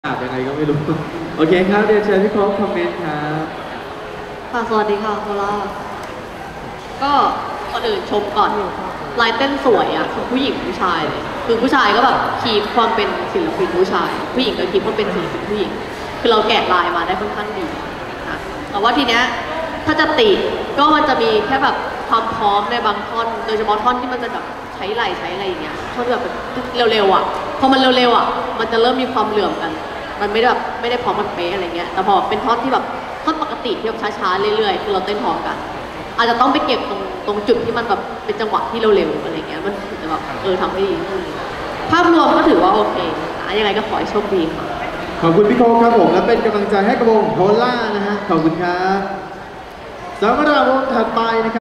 ยังไงก็ไม่รู้โอเคครับเดี๋ยวเชิญพี่โค้ชคอมเมนต์ครับค่ะสวัสดีค่ะโคล่าก็ก่อนอื่นชมก่อนลายเต้นสวยอ่ะคือผู้หญิงผู้ชายเลยคือผู้ชายก็แบบคีปความเป็นศิลปินผู้ชายผู้หญิงก็คีปความเป็นศิลปินผู้หญิงคือเราแกะลายมาได้ค่อนข้างดีนะแต่ว่าทีเนี้ยถ้าจะติก็มันจะมีแค่แบบความพร้อมในบางท่อนโดยเฉพาะท่อนที่มันจะแบบใช้ไหล่ใช้อะไรอย่างเงี้ยท่อนแบบเร็วๆอ่ะพอมันเร็วๆอ่ะมันจะเริ่มมีความเหลื่อมกันมันไม่ได้พร้อมมันเป๊ะอะไรเงี้ยแต่พอเป็นท่อนที่แบบท่อนปกติที่แบบช้าๆเรื่อยๆคือเราเต้นพร้อมกันอาจจะต้องไปเก็บตรงจุดที่มันแบบเป็นจังหวะที่เร็วๆอะไรเงี้ยมันถึงจะแบบทำให้ดีขึ้นภาพรวมก็ถือว่าโอเคนะยังไงก็ขอให้โชคดีค่ะขอบคุณพี่โค้ชครับผมและเป็นกำลังใจให้กับวงโฮล่านะฮะขอบคุณครับสำหรับวงถัดไปนะครับ